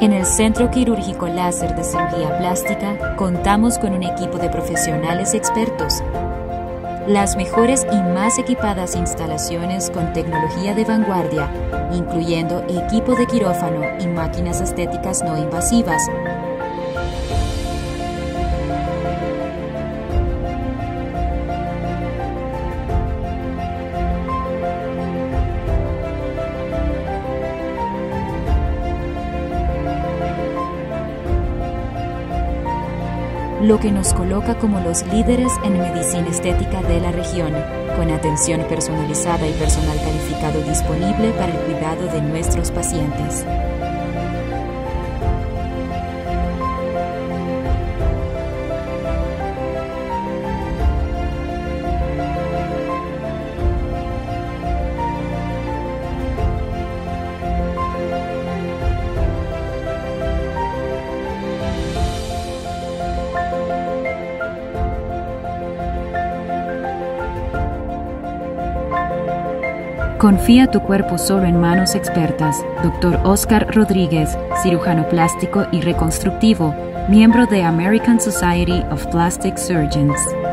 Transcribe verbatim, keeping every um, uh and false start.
En el Centro Quirúrgico Láser de Cirugía Plástica contamos con un equipo de profesionales expertos. Las mejores y más equipadas instalaciones con tecnología de vanguardia, incluyendo equipo de quirófano y máquinas estéticas no invasivas. Lo que nos coloca como los líderes en medicina estética de la región, con atención personalizada y personal calificado disponible para el cuidado de nuestros pacientes. Confía tu cuerpo solo en manos expertas. doctor Oscar Rodríguez, cirujano plástico y reconstructivo, miembro de American Society of Plastic Surgeons.